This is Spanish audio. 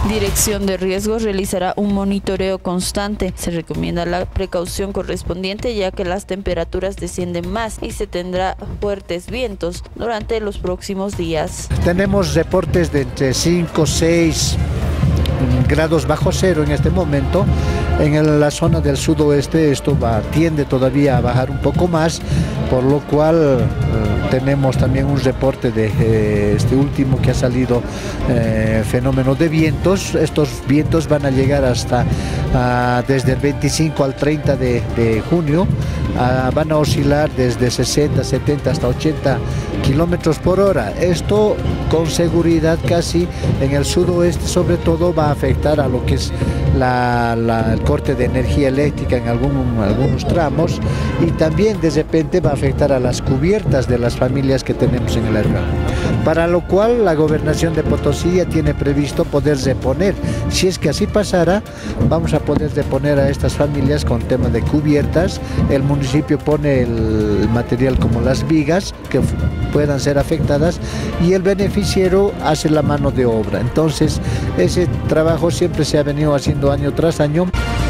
Dirección de Riesgos realizará un monitoreo constante. Se recomienda la precaución correspondiente ya que las temperaturas descienden más y se tendrá fuertes vientos durante los próximos días. Tenemos reportes de entre 5 o 6 grados bajo cero en este momento. En la zona del sudoeste esto tiende todavía a bajar un poco más, por lo cual tenemos también un reporte de este último que ha salido, fenómeno de vientos. Estos vientos van a llegar hasta desde el 25 al 30 de junio, van a oscilar desde 60, 70 hasta 80 kilómetros por hora. Esto con seguridad casi en el sudoeste sobre todo va a afectar a lo que es el corte de energía eléctrica en algunos tramos, y también de repente va a afectar a las cubiertas de las familias que tenemos en el área. Para lo cual la Gobernación de Potosí ya tiene previsto poder reponer. Si es que así pasara, vamos a poder reponer a estas familias con tema de cubiertas. El municipio pone el material como las vigas que puedan ser afectadas y el beneficiario hace la mano de obra. Entonces ese trabajo siempre se ha venido haciendo año tras año.